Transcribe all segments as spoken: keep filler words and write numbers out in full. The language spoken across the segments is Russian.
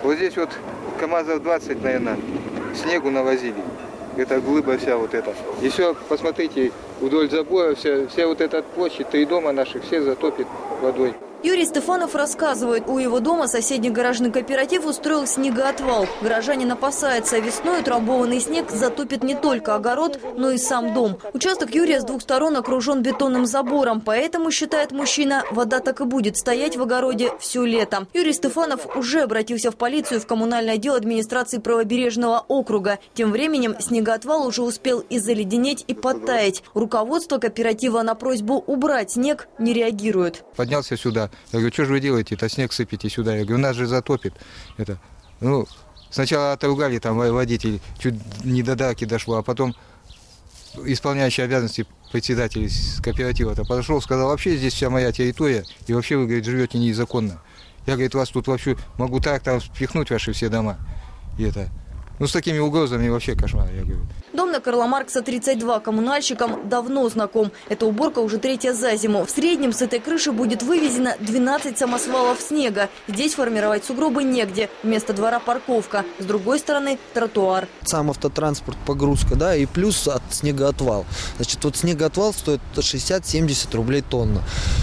Вот здесь вот КАМАЗов двадцать, наверное, снегу навозили. Это глыба вся вот эта. И все, посмотрите, вдоль забоя вся, вся вот эта площадь, три дома наших, все затопит водой. Юрий Стефанов рассказывает, у его дома соседний гаражный кооператив устроил снегоотвал. Горожанин опасается, весной утрамбованный снег затопит не только огород, но и сам дом. Участок Юрия с двух сторон окружен бетонным забором, поэтому, считает мужчина, вода так и будет стоять в огороде все лето. Юрий Стефанов уже обратился в полицию, в коммунальный отдел администрации правобережного округа. Тем временем снегоотвал уже успел и заледенеть, и подтаять. Руководство кооператива на просьбу убрать снег не реагирует. Поднялся сюда. Я говорю, что же вы делаете? Это снег сыпите сюда. Я говорю, нас же затопит. Это, ну, сначала отругали там водитель, чуть не до драки дошло, а потом исполняющий обязанности председатель кооператива-то подошел, сказал, вообще здесь вся моя территория, и вообще вы, говорит, живете незаконно. Я, говорит, вас тут вообще могу так там спихнуть ваши все дома. И это... Ну, с такими угрозами вообще кошмар, я говорю. Дом на Карла Маркса тридцать два коммунальщикам давно знаком. Эта уборка уже третья за зиму. В среднем с этой крыши будет вывезено двенадцать самосвалов снега. Здесь формировать сугробы негде. Вместо двора парковка. С другой стороны тротуар. Сам автотранспорт, погрузка, да, и плюс от снегоотвал. Значит, вот снегоотвал стоит шестьдесят-семьдесят рублей тонна.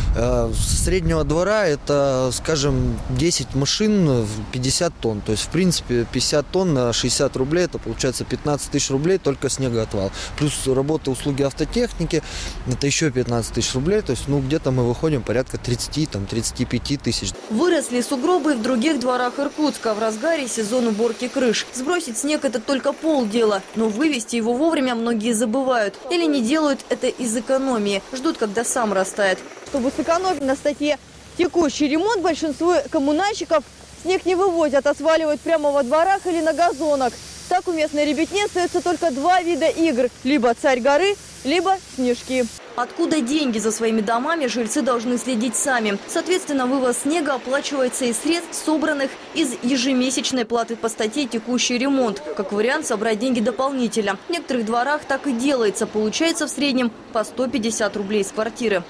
С среднего двора это, скажем, десять машин, пятьдесят тонн. То есть, в принципе, пятьдесят тонн на шестьдесят рублей, это получается пятнадцать тысяч рублей только снегоотвал. Плюс работа, услуги автотехники, это еще пятнадцать тысяч рублей. То есть, ну, где-то мы выходим порядка тридцати-тридцати пяти тысяч. Выросли сугробы в других дворах Иркутска в разгаре сезон уборки крыш. Сбросить снег – это только полдела, но вывести его вовремя многие забывают. Или не делают это из экономии, ждут, когда сам растает. Чтобы сэкономить на статье «Текущий ремонт», большинство коммунальщиков снег не вывозят, а сваливают прямо во дворах или на газонах. Так у местной ребятни остается только два вида игр – либо «Царь горы», либо «Снежки». Откуда деньги за своими домами, жильцы должны следить сами. Соответственно, вывоз снега оплачивается из средств, собранных из ежемесячной платы по статье «Текущий ремонт». Как вариант, собрать деньги дополнительно. В некоторых дворах так и делается. Получается в среднем по сто пятьдесят рублей с квартиры.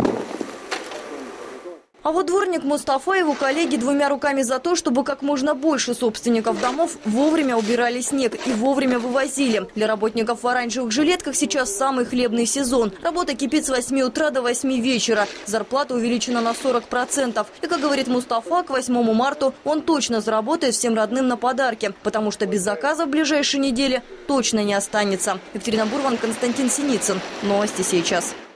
А вот дворник Мустафа и его коллеги двумя руками за то, чтобы как можно больше собственников домов вовремя убирали снег и вовремя вывозили. Для работников в оранжевых жилетках сейчас самый хлебный сезон. Работа кипит с восьми утра до восьми вечера. Зарплата увеличена на сорок процентов. И, как говорит Мустафа, к восьмому марта он точно заработает всем родным на подарки, потому что без заказа в ближайшие недели точно не останется. Екатерина Бурван, Константин Синицын. Новости сейчас.